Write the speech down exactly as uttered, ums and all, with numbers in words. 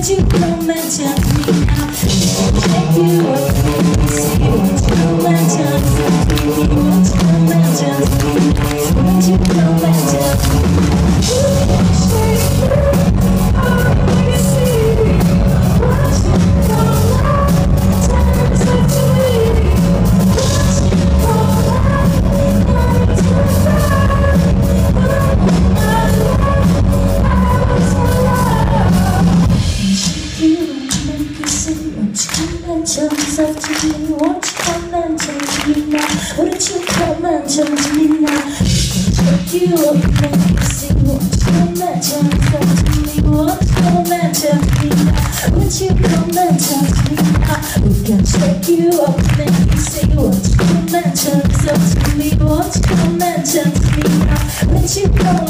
Won't you come and tell me now? Check you up, let me see. Won't you come and tell me? Won't you come and tell me? Won't you come and tell me? Tell yourself to me, won't you come and tell me now? Won't you come and tell me now? Take you up and make you sing. Won't you come and tell yourself to me? Won't you come and tell me now? Won't you come and tell me now? We can take you up and make you sing. Won't you come and tell yourself to me? Won't you come and tell me now? Won't you come